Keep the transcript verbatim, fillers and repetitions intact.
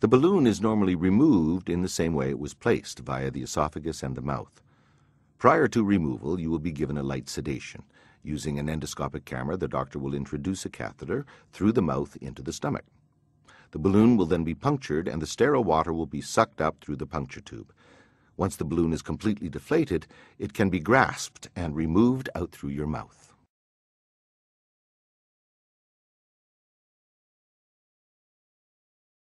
The balloon is normally removed in the same way it was placed, via the esophagus and the mouth. Prior to removal, you will be given a light sedation. Using an endoscopic camera, the doctor will introduce a catheter through the mouth into the stomach. The balloon will then be punctured, and the sterile water will be sucked up through the puncture tube. Once the balloon is completely deflated, it can be grasped and removed out through your mouth.